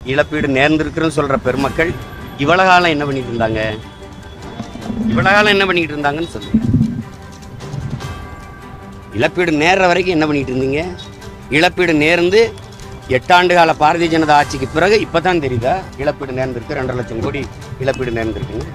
இழப்பீடு நேர்ந்திருக்குன்னு சொல்கிற பெருமக்கள் இவ்வளோ காலம் என்ன பண்ணிட்டு இருந்தாங்க? இவ்வளோ காலம் என்ன பண்ணிட்டு இருந்தாங்கன்னு சொல்லுங்க. இழப்பீடு நேர்ற வரைக்கும் என்ன பண்ணிட்டு இருந்தீங்க? இழப்பீடு நேர்ந்து 8 ஆண்டு கால பாரதிய ஜனதா ஆட்சிக்கு பிறகு இப்போ தான் தெரியுதா இழப்பீடு நேர்ந்திருக்கு? 2.5 லட்சம் கோடி இழப்பீடு நேர்ந்திருக்குங்க.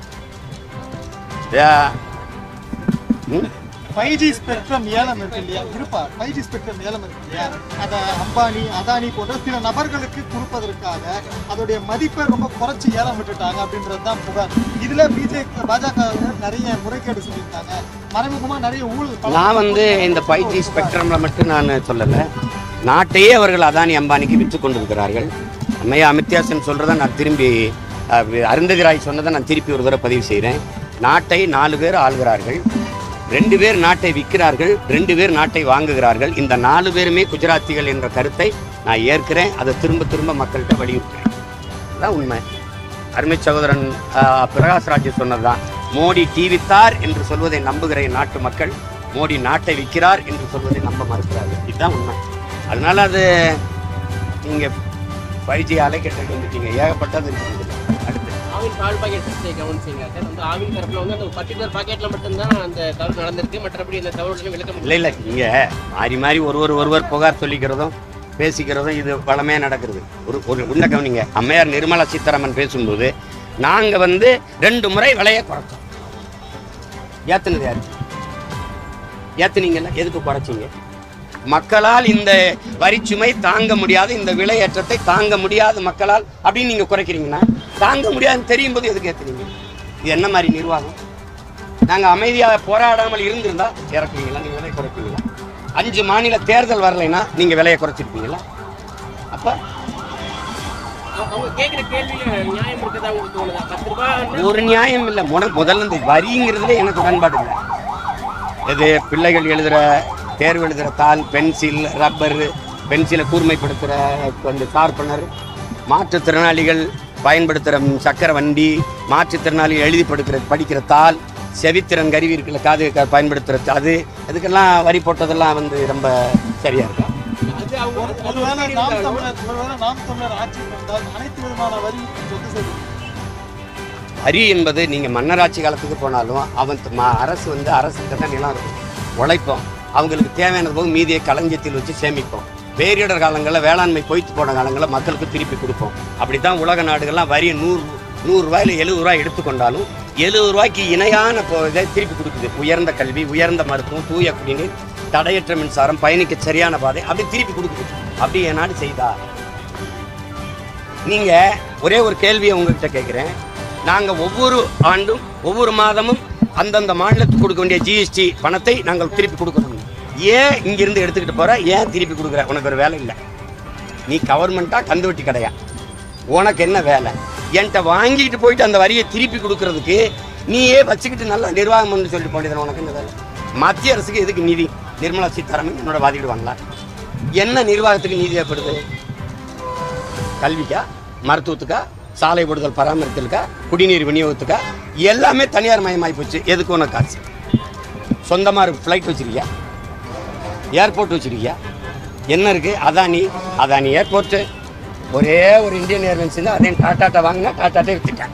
5G ஸ்பெக்ட்ரம் ஏலம் இருக்கு இல்லையா? 5G ஸ்பெக்ட்ரம் ஏலம் இருக்கு இல்லையா? அதை அம்பானி, அதானி போன்ற சில நபர்களுக்கு கொடுப்பதற்காக அதோடைய மதிப்பை ரொம்ப குறைச்சி ஏலம் விட்டுட்டாங்க அப்படின்றது தான் புகார். இதுல பாஜக நிறைய முறைகேடு சொல்லியிருக்காங்க, மறைமுகமா நிறைய ஊழல். நான் இந்த 5G ஸ்பெக்ட்ரம்ல மட்டும் நான் சொல்லலை, நாட்டையே அவர்கள் அதானி அம்பானிக்கு விற்று கொண்டிருக்கிறார்கள். அம்மையா அமித்யாசன் சொல்றதை நான் திரும்பி, அருந்ததி ராய் சொன்னதை நான் திருப்பி ஒரு தடவை பதிவு செய்கிறேன். நாட்டை 4 பேர் ஆளுகிறார்கள், 2 பேர் நாட்டை விற்கிறார்கள், 2 பேர் நாட்டை வாங்குகிறார்கள். இந்த 4 பேருமே குஜராத்திகள் என்ற கருத்தை நான் ஏற்கிறேன். அதை திரும்ப திரும்ப மக்கள்கிட்ட வலியுறுத்துறேன். அதான் உண்மை. அருமை சகோதரன் பிரகாஷ்ராஜ் சொன்னதுதான், மோடி தீவித்தார் என்று சொல்வதை நம்புகிற நாட்டு மக்கள் மோடி நாட்டை விற்கிறார் என்று சொல்வதை நம்ப மறுக்கிறார்கள். இதுதான் உண்மை. அதனால அது நீங்கள் 5G அலைக்கட்டை வந்துட்டீங்க, ஏகப்பட்டது இருக்குது. ஆவின் பால் பாக்கெட் பிரச்சனை கவனிச்சிங்க சார். ஆவின் தரப்பில் அந்த பர்டிகுலர் பாக்கெட்டில் மட்டும்தான் அந்த தவறு நடந்திருக்கு, மற்றபடி இந்த தவறுகளும் விளக்கம் இல்லை. இங்கே மாறி மாறி ஒருவர் புகார் சொல்லிக்கிறதும் பேசிக்கிறதும் இது வளமையாக நடக்கிறது. ஒரு உண்மை கவனிங்க. அம்மையார் நிர்மலா சீதாராமன் பேசும்போது நாங்கள் 2 முறை விலையை குறைச்சோம். ஏற்றுனது யாரு? ஏற்றுனீங்கல்ல, எதுக்கு குறைச்சிங்க? மக்களால் இந்த வரிச்சுமை தாங்க முடியாது, இந்த விலையேற்றத்தை தாங்க முடியாது மக்களால் அப்படின்னு நீங்கள் குறைக்கிறீங்கன்னா, தாங்க முடியாதுன்னு தெரியும் போது எதுக்கு ஏற்றுனீங்க? இது என்ன மாதிரி நிர்வாகம்? நாங்கள் அமைதியாக போராடாமல் இருந்திருந்தா இறக்குவீங்களா? நீங்கள் விலையை குறைப்பீங்களா? 5 மாநில தேர்தல் வரலைன்னா நீங்கள் விலையை குறைச்சிருப்பீங்களா? அப்போ ஒரு நியாயம் இல்லை. முதல்ல இந்த வரிங்கிறதுல எனக்கு உடன்பாடு இல்லை. இது பிள்ளைகள் எழுதுகிற தேர்வு எழுதுகிற தாள், பென்சில், ரப்பர், பென்சிலை கூர்மைப்படுத்துகிற அந்த ஷார்ப்பனர், மாற்றுத்திறனாளிகள் பயன்படுத்துகிற சக்கர வண்டி, மாற்றுத்திறனாளிகள் எழுதி படிக்கிற தாள், செவித்திறன் கருவி இருக்குல்ல, காது பயன்படுத்துகிற அது, அதுக்கெல்லாம் வரி போட்டதெல்லாம் ரொம்ப சரியாக இருக்கா? வரி என்பது நீங்கள் மன்னராட்சி காலத்துக்கு போனாலும் அரசு அரசுக்கிட்ட தான் நிலம் இருக்கும், உழைப்போம், அவங்களுக்கு தேவையானது போது மீதியை களஞ்சியத்தில் வச்சு சேமிப்போம். பேரிடர் காலங்களில் வேளாண்மை பொய்த்து போன காலங்களில் மக்களுக்கு திருப்பி கொடுப்போம். அப்படி தான் உலக நாடுகள்லாம் வரியை 100 ரூபாயில் 70 ரூபாய் எடுத்துக்கொண்டாலும் 70 ரூபாய்க்கு இணையான இதை திருப்பி கொடுக்குது. உயர்ந்த கல்வி, உயர்ந்த மருத்துவம், தூய குடிநீர், தடையற்ற மின்சாரம், பயணிக்க சரியான பாதை, அப்படி திருப்பி கொடுக்குது. அப்படி என் நாடு செய்தா? நீங்கள் ஒரே ஒரு கேள்வியை உங்கள்கிட்ட கேட்குறேன். நாங்கள் ஒவ்வொரு ஆண்டும் ஒவ்வொரு மாதமும் அந்தந்த மாநிலத்துக்கு கொடுக்க வேண்டிய ஜிஎஸ்டி பணத்தை நாங்கள் திருப்பி கொடுக்கணும். ஏன் இங்கிருந்து எடுத்துக்கிட்டு போகிற? ஏன் திருப்பி கொடுக்குற? உனக்கு ஒரு வேலை இல்லை. நீ கவர்மெண்ட்டா கந்து வட்டி கடையா? உனக்கு என்ன வேலை? என்கிட்ட வாங்கிட்டு போயிட்டு அந்த வரியை திருப்பி கொடுக்கறதுக்கு நீயே வச்சுக்கிட்டு நல்லா நிர்வாகம் பண்ணு சொல்லிட்டு போனது. உனக்கு என்ன வேலை? மத்திய அரசுக்கு எதுக்கு நிதி? நிர்மலா சீதாராமன் என்னோட வாதிடுவாங்களா? என்ன நிர்வாகத்துக்கு நிதி ஏற்படுது? கல்விக்கா, மருத்துவத்துக்கா, சாலை போடுதல் பராமரித்தலுக்கா, குடிநீர் விநியோகத்துக்கா? எல்லாமே தனியார் மயமாகி போச்சு. எதுக்கு உனக்கு காசு? சொந்தமாக ஃப்ளைட் வச்சுருக்கியா? ஏர்போர்ட் வச்சுருக்கியா? என்ன இருக்குது? அதானி ஏர்போர்ட்டு ஒரே ஒரு இந்தியன் ஏர்லைன்ஸ் தான். அதையும் டாட்டாட்ட வாங்கினா டாட்டாட்டே விற்றுட்டேன்.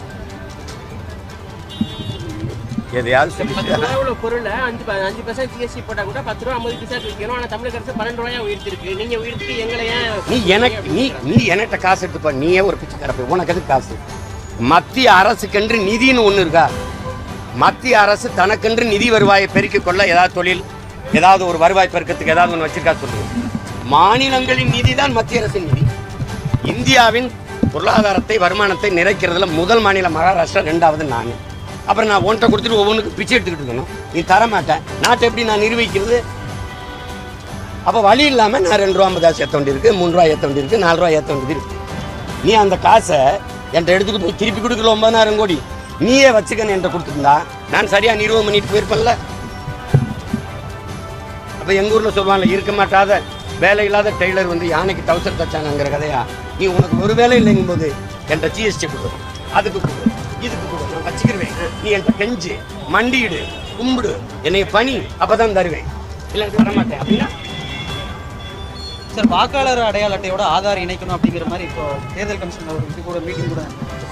எதையாவது சொல்லி பொருள் 5% ஜிஎஸ்டி போட்டால் கூட 10 ரூபா 50 பைசா விற்கணும். ஆனால் தமிழக அரசு 12 ரூபாயா உயர்த்திருக்கு. நீங்கள் உயர்த்தி எங்களை நீ என்கிட்ட காசு எடுத்துப்பா. நீயே ஒரு பிச்சைக்காரப்ப, உனக்கு எதுக்கு காசு? மத்திய அரசுக்கென்று நிதின்னு ஒன்று இருக்கா? மத்திய அரசு தனக்கென்று நிதி வருவாயை பெருக்கிக் கொள்ள ஏதாவது தொழில், ஏதாவது ஒரு வருவாய் பெருக்கத்துக்கு ஏதாவது ஒன்று வச்சிருக்கா சொல்லுங்க. மாநிலங்களின் நிதி தான் மத்திய அரசின் நிதி. இந்தியாவின் பொருளாதாரத்தை, வருமானத்தை நிறைக்கிறதுல முதல் மாநிலம் மகாராஷ்டிரா, 2வது நான். அப்புறம் நான் ஒன்றை கொடுத்துட்டு ஒவ்வொன்றுக்கு பிச்சை எடுத்துக்கிட்டு இருக்கணும். நீ தரமாட்டேன். நாட்டை எப்படி நான் நிர்வகிக்கிறது? அப்போ வழி இல்லாமல் நான் 2 ரூபா 50 காசு ஏற்ற வேண்டியிருக்கு, 3 ரூபா ஏற்ற வேண்டியிருக்கு, 4 ரூபா ஏற்ற வேண்டியிருக்கு. நீ அந்த காசை என்கிட்ட எடுத்துக்கிட்டு போய் திருப்பி கொடுக்கல 9,000 கோடி நீயே வச்சுக்கன்னு என்கிட்ட கொடுத்துருந்தா நான் சரியாக நிர்வாகம் பண்ணிட்டு போயிருப்பேன்ல. அப்போ எங்கள் ஊரில் சொல்லுவாங்கல்ல, இருக்க மாட்டாத வேலை இல்லாத டெய்லர் யானைக்கு டவுசர் தச்சாங்கிற கதையா? நீ உனக்கு ஒரு வேலை இல்லைங்கும் போது என்கிட்ட ஜிஎஸ்டி கொடு, அதுக்கு கொடு, இதுக்கு கொடு, நான் வச்சுக்கிருவேன். நீ என்கிட்ட கெஞ்சு, மண்டியிடு, கும்பிடு, என்னை பணி, அப்போ தான் தருவேன், இல்லை தரமாட்டேன் அப்படின்னா சார் வாக்காளர் அடையாள அட்டையோட ஆதார் இணைக்கணும் அப்படிங்கிற மாதிரி இப்போ தேர்தல் கமிஷன் ஒரு இது கூட மீட்டிங் கூட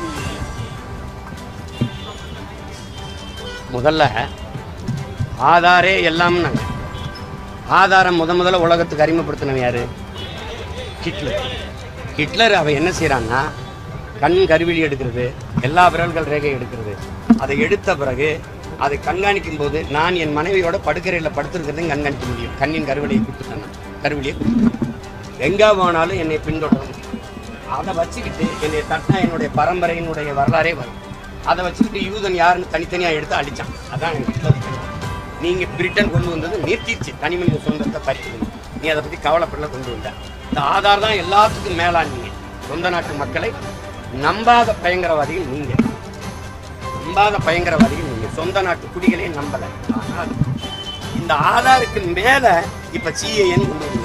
முதல்ல ஆதாரே எல்லாம்னாங்க. ஆதாரம் முதல்ல உலகத்துக்கு அறிமுகப்படுத்தினவன் யாரு? ஹிட்லர். ஹிட்லர் அவன் என்ன செய்கிறான்னா கண் கருவிழி எடுக்கிறது, எல்லா விரல்கள் ரேகை எடுக்கிறது. அதை எடுத்த பிறகு அதை கண்காணிக்கும் போது நான் என் மனைவியோட படுக்கறையில் படுத்திருக்கிறதையும் கண்காணிக்க முடியும். கண்ணின் கருவிழியை கொடுத்துட்டேன், கருவிழியை கொடுத்துட்டேன். எங்கே போனாலும் என்னை பின்தொடர முடியும். அதை வச்சுக்கிட்டு என்னை தட்டினா என்னுடைய பரம்பரையினுடைய வரலாறே வரும். அதை வச்சுக்கிட்டு யூதன் யாருன்னு தனித்தனியாக எடுத்து அடித்தான். அதான் நீங்கள் பிரிட்டன் கொண்டு வந்தது நிறுத்திடுச்சு, தனி மனித சுதந்திரத்தை பறிக்கணும். நீ அதை பற்றி கவலைப்படல கொண்டு வந்த. இந்த ஆதார் தான் எல்லாத்துக்கும் மேலானீங்க. சொந்த நாட்டு மக்களை நம்பாத பயங்கரவாதிகள் நீங்கள், நம்பாத பயங்கரவாதிகள் நீங்கள், சொந்த நாட்டு குடிகளே நம்பலை. ஆனால் இந்த ஆதாருக்கு மேலே இப்போ சிஏஎன் கொண்டு வருவீங்க,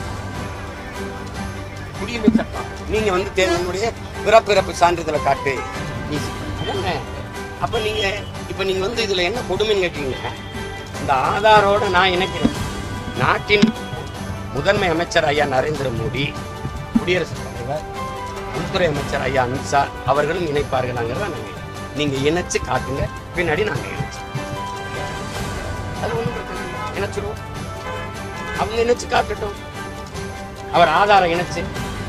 குடியுரிமை சட்டம். நீங்கள் வந்து தேர்தலுடைய பிறப்பிறப்பு சான்றிதழை காட்டு நீ. அப்போ நீங்கள் இப்போ நீங்கள் வந்து இதில் என்ன கொடுமைன்னு கேட்டீங்க. இந்த ஆதாரோட நான் இணைக்கிறேன். நாட்டின் முதன்மை அமைச்சர் ஐயா நரேந்திர மோடி, குடியரசுத் தலைவர், உள்துறை அமைச்சர் ஐயா அமித்ஷா அவர்களும் இணைப்பார்களாங்கிறத நாங்கள் நீங்கள் இணைச்சு காட்டுங்க. பின்னாடி நாங்கள் இணைச்சு அது ஒன்றும் பிரச்சனை இல்லை, இணைச்சிடுவோம். அவங்க இணைச்சு காட்டட்டும். அவர் ஆதாரம் இணைச்சு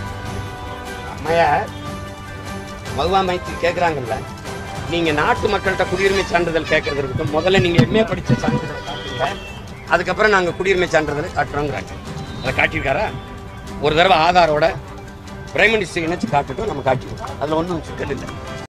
மகுவா மைத்தி கேட்குறாங்கல்ல, நீங்கள் நாட்டு மக்கள்கிட்ட குடியுரிமை சான்றிதழ் கேட்கறது இருக்கட்டும். முதல்ல நீங்கள் எம்ஏ படித்த சான்றிதழ் காட்டுங்க, அதுக்கப்புறம் நாங்கள் குடியுரிமை சான்றிதழை காட்டுறோங்கிறாங்க. அதை காட்டியிருக்காரா? ஒரு தடவை ஆதாரோட பிரைம் மினிஸ்டர் இணைச்சு காட்டுட்டும், நம்ம காட்டிடுவோம். அதில் ஒன்றும் சிக்கல் இல்லை.